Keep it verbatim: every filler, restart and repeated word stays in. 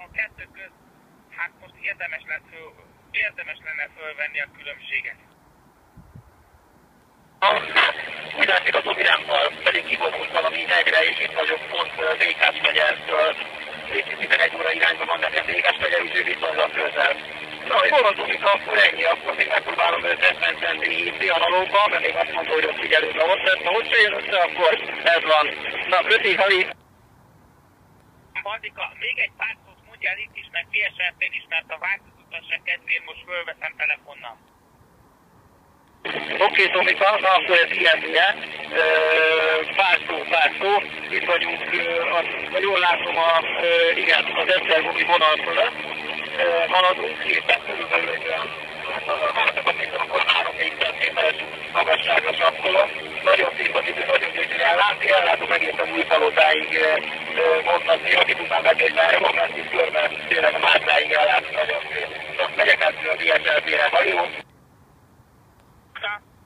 a kettő köz, hát most érdemes, lett föl, érdemes lenne fölvenni a különbséget. Úgy látszik a dominámmal, pedig kivonult valami hegyre, és itt vagyok pont Békás megyertől. tizenegy óra irányba van nekem Békás megyer, úgyhogy viszonylag közel. Na, hogy hol van Tomika, akkor ennyi, akkor még megpróbálom őt menteni dialógba, mert még azt mondta, hogy ott figyelünk, ha ott lesz, ha ott se jön össze, akkor ez van. Na, köszi, Hali! Bandika, még egy pár szót mondjál itt is, meg pé es er-tén is, mert a változtatásra kedvéért most fölveszem telefonnal. Oké, okay, Tomika, na akkor ez ilyen, ugye? Pár szó, pár szó. Itt vagyunk, ha jól látom, a, igen, az Esztergomi vonal fölött. Haladunk szépen körülbelül egy olyan, akkor három-négy centiméteres magasságra csapkolom. Nagyon szimpatikus, nagyon gyönyörű ellátni, ellátom egészen új palotáig mondhatni, aki tudnám meg egy már romantikus körben, tényleg a Mártáig ellátni nagyon szép. Most megyek át a dé es el té-re, ha jó? Ja.